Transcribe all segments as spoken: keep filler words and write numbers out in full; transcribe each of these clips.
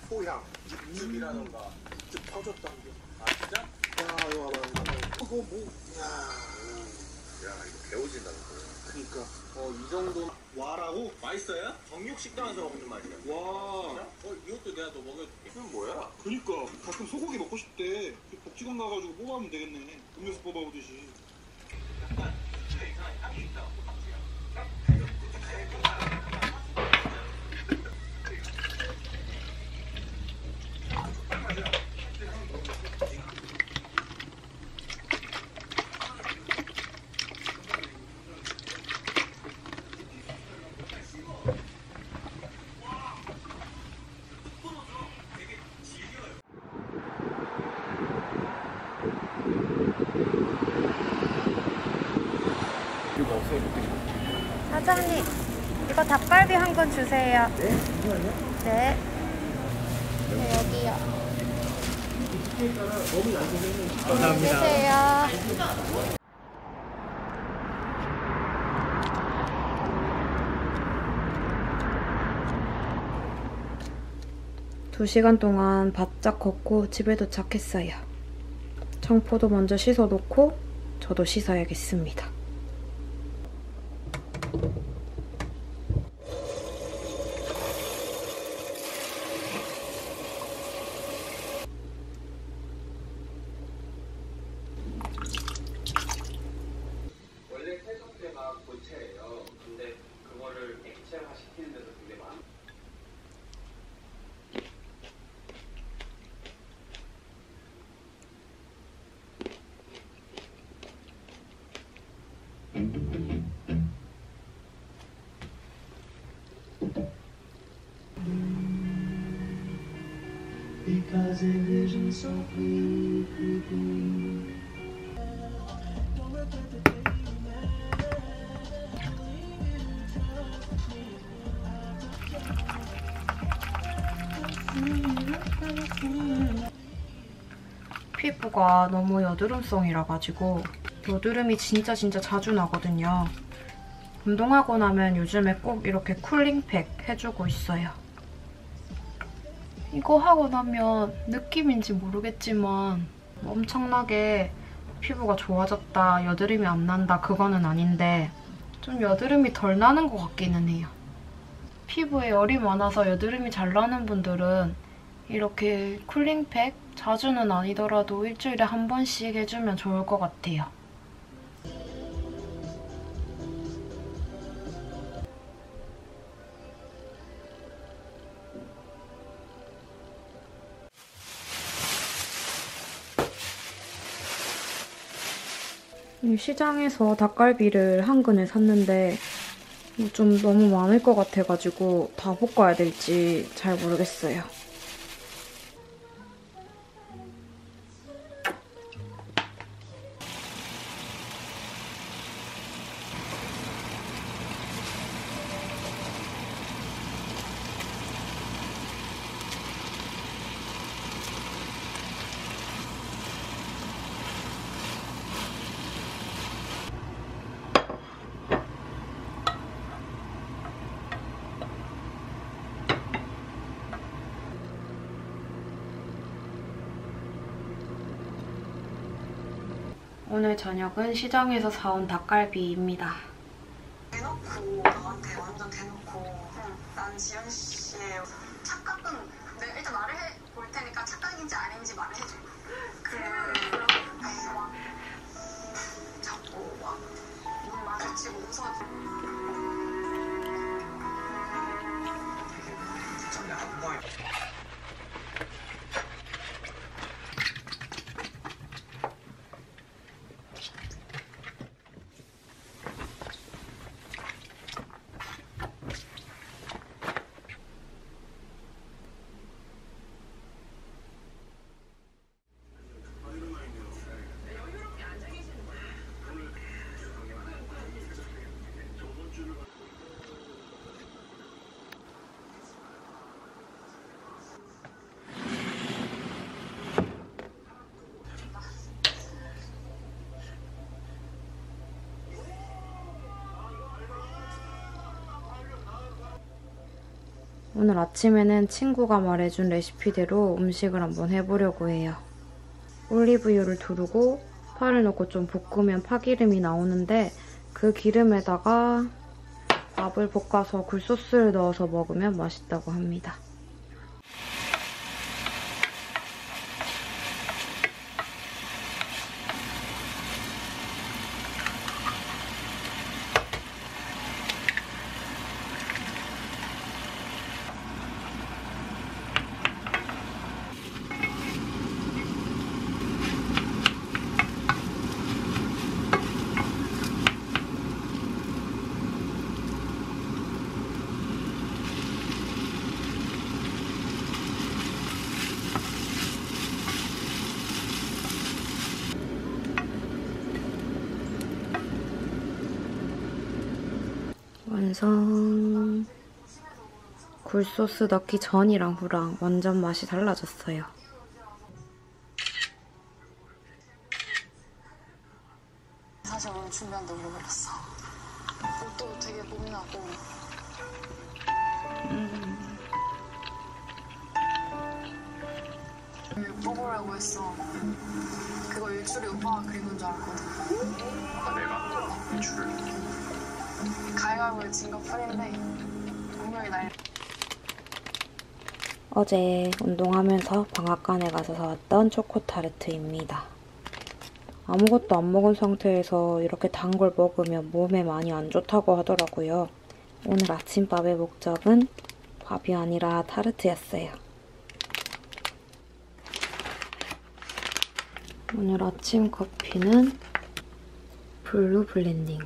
포향, 육즙이라던가 육즙 터졌다는 게. 아 진짜? 야 이거 봐봐. 그거 뭐? 야, 야 이거 배워진다 그거. 그니까. 어 이 정도 와라고? 맛있어요? 정육 식당에서 먹는 맛이야. 와. 어 이것도 내가 너 먹여줄게. 이건 뭐야? 그니까 가끔 소고기 먹고 싶대. 복지관 가가지고 뽑아오면 되겠네. 음료수 뽑아오듯이. 이거 없어요? 사장님, 이거 닭갈비 한 건 주세요. 네? 잠시만요. 네. 네, 여기요. 너무 얇으면 감사합니다. 주세요. 두 시간 동안 바짝 걷고 집에 도착했어요. 청포도 먼저 씻어놓고 저도 씻어야겠습니다. 원래 세정제가 고체예요. 근데 그거를 액체화 시키는 데서 되게 많아. Because a vision softly creeping. Don't regret the day you met. 피부가 너무 여드름성이라 가지고 여드름이 진짜 진짜 자주 나거든요. 운동하고 나면 요즘에 꼭 이렇게 쿨링팩 해주고 있어요. 이거 하고 나면 느낌인지 모르겠지만 엄청나게 피부가 좋아졌다, 여드름이 안 난다 그거는 아닌데 좀 여드름이 덜 나는 것 같기는 해요. 피부에 열이 많아서 여드름이 잘 나는 분들은 이렇게 쿨링팩 자주는 아니더라도 일주일에 한 번씩 해주면 좋을 것 같아요. 시장에서 닭갈비를 한 근을 샀는데 좀 너무 많을 것 같아가지고 다 볶아야 될지 잘 모르겠어요. 오늘 저녁은 시장에서 사온 닭갈비입니다. 대놓고 나한테 완전 대놓고 응, 난 지연 씨의 착각은 내가 일단 말을 해볼 테니까 착각인지 아닌지 말을 해줘. 그래 그래서 막 자꾸 막 눈 마주치고 웃어줘. 좀 양보해. 오늘 아침에는 친구가 말해준 레시피대로 음식을 한번 해보려고 해요. 올리브유를 두르고 파를 넣고 좀 볶으면 파기름이 나오는데 그 기름에다가 밥을 볶아서 굴소스를 넣어서 먹으면 맛있다고 합니다. 완성! 굴소스 넣기 전이랑 후랑 완전 맛이 달라졌어요. 사실 오늘 준비한데 잃어버렸어. 옷도 되게 고민하고. 음. 뽑으라고 했어. 그거 일출이 오빠가 그린 줄 알았거든. 아, 내가 일출을. 가위바위보에 진 것 뿐인데 분명히 날. 어제 운동하면서 방앗간에 가서 사왔던 초코타르트입니다. 아무것도 안 먹은 상태에서 이렇게 단 걸 먹으면 몸에 많이 안 좋다고 하더라고요. 오늘 아침밥의 목적은 밥이 아니라 타르트였어요. 오늘 아침 커피는 블루 블렌딩.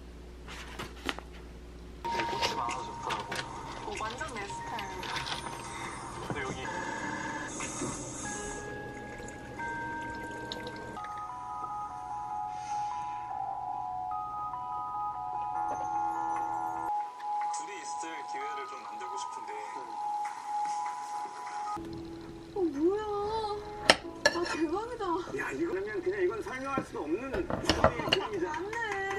꽃이 많아서 좋더라고. 어, 완전 내 스타일이야. 근데 여기 둘이 있을 기회를 좀 만들고 싶은데. 어 뭐야? 아 대박이다. 야 이거면 그냥 이건 설명할 수 없는 스토리 그림이잖아. 맞네.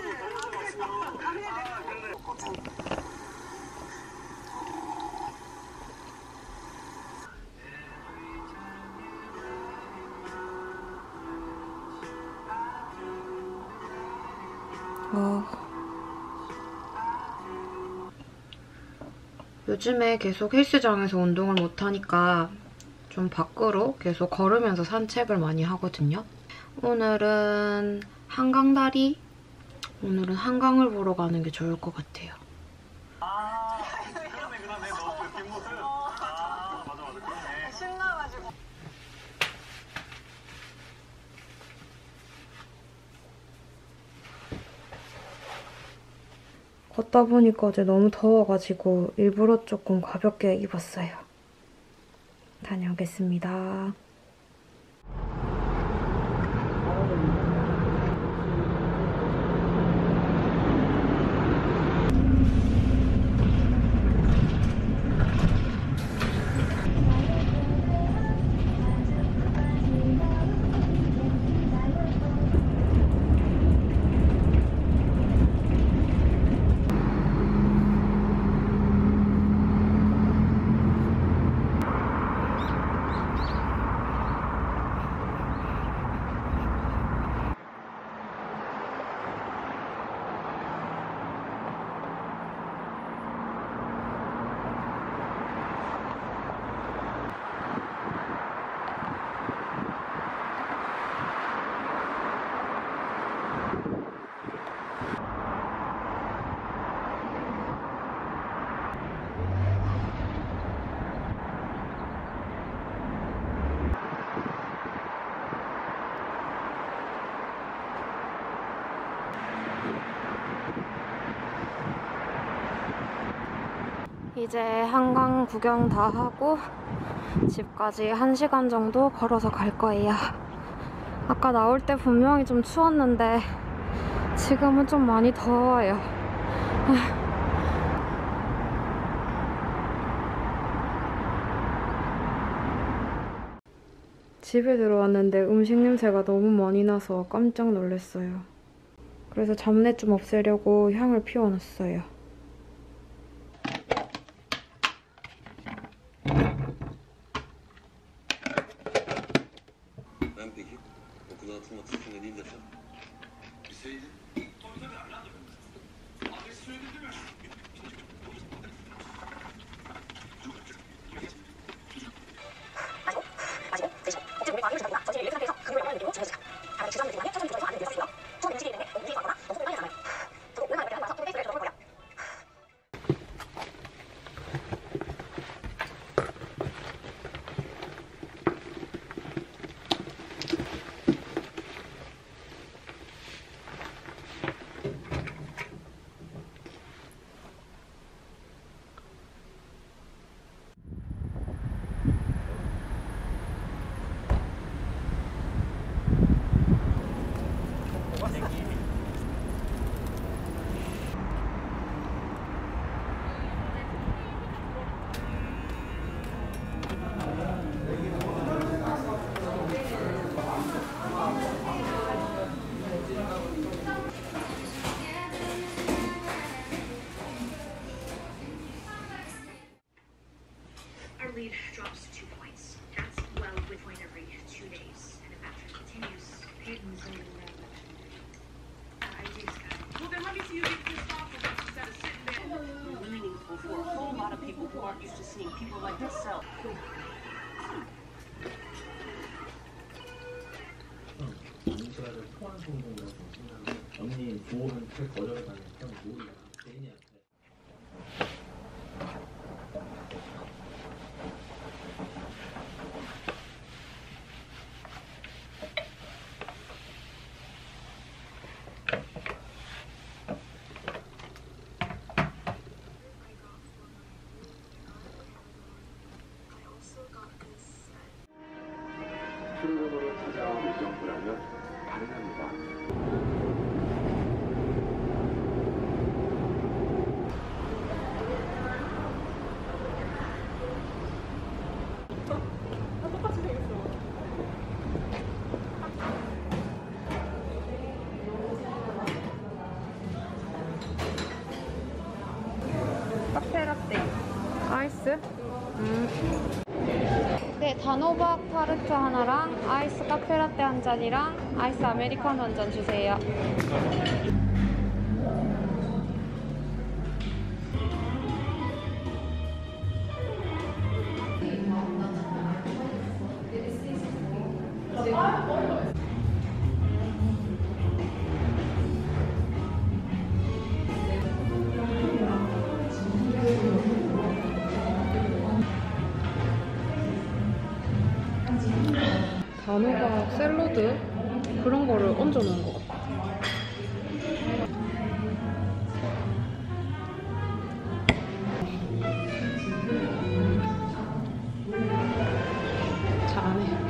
아 그러네. 어... 요즘에 계속 헬스장에서 운동을 못하니까 좀 밖으로 계속 걸으면서 산책을 많이 하거든요. 오늘은 한강다리? 오늘은 한강을 보러 가는 게 좋을 것 같아요. 아 그러네 그러네 너그 뒷모습. 아 맞아 맞아 그러네. 신나가지고. 걷다 보니까 어제 너무 더워가지고 일부러 조금 가볍게 입었어요. 다녀오겠습니다. 이제 한강 구경 다 하고 집까지 한 시간 정도 걸어서 갈 거예요. 아까 나올 때 분명히 좀 추웠는데 지금은 좀 많이 더워요. 집에 들어왔는데 음식 냄새가 너무 많이 나서 깜짝 놀랐어요. 그래서 잡내 좀 없애려고 향을 피워놨어요. 과연 peki? Okuldan atılmak üstünde değil desem? Bilseydin. Abi söyledi mi? Our lead drops two points. That's well with point every two days. And if that trend continues, Peyton's going to win. I do, Scott. Well, then let me see you get pissed off with us instead of sitting there. You're meaningful for a whole lot of people who aren't used to seeing people like yourself. 인수하를 포함 성공이라고 생각하는데 언니 조언을 거절하니까 모르겠어. 제인이한테. 출근으로 찾아온 의정부라면 가능합니다. 카페라떼 아이스? 음. 네, 단호박 타르트 하나랑 아이스 카페라떼 한 잔이랑 아이스 아메리카노 한 잔 주세요. 단호박 샐러드 그런 거를 얹어 놓은 것 같아. 잘하네.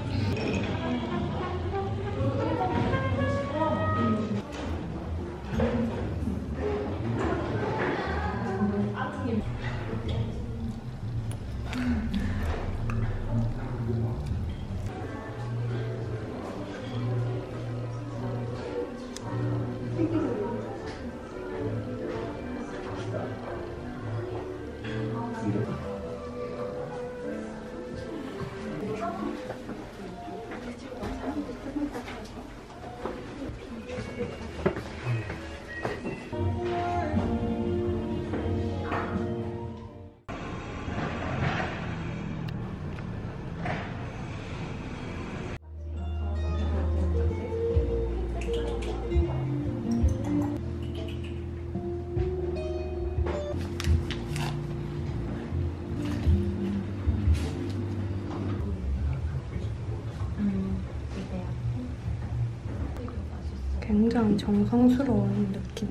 굉장히 정성스러운 느낌.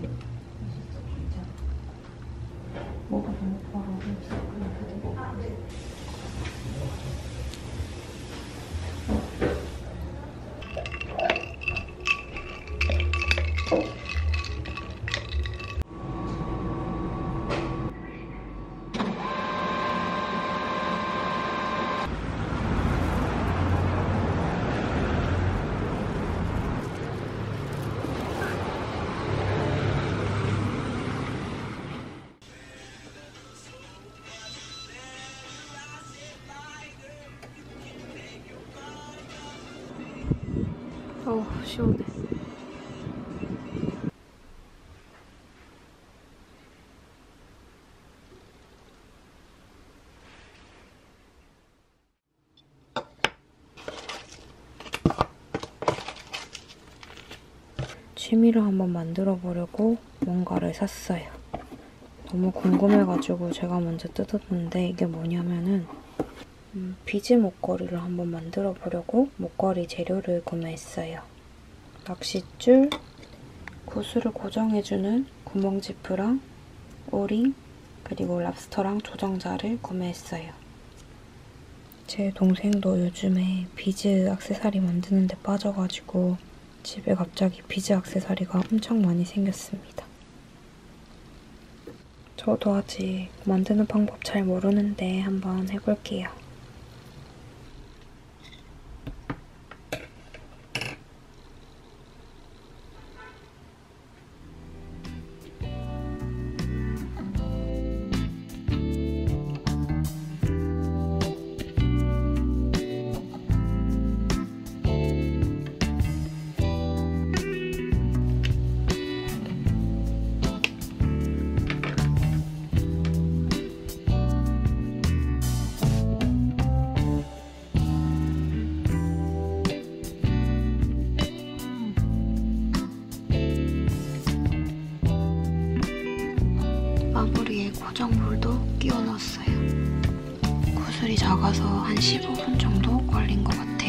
뭐가 너무 바로 어우, 시원해. 취미를 한번 만들어 보려고 뭔가를 샀어요. 너무 궁금해가지고 제가 먼저 뜯었는데 이게 뭐냐면은 음, 비즈 목걸이를 한번 만들어 보려고 목걸이 재료를 구매했어요. 낚싯줄, 구슬을 고정해주는 구멍 지프랑 오링, 그리고 랍스터랑 조정자를 구매했어요. 제 동생도 요즘에 비즈 액세서리 만드는 데 빠져가지고 집에 갑자기 비즈 액세서리가 엄청 많이 생겼습니다. 저도 아직 만드는 방법 잘 모르는데 한번 해볼게요. 마무리에 고정볼도 끼워 넣었어요. 구슬이 작아서 한 십오 분 정도 걸린 것 같아요.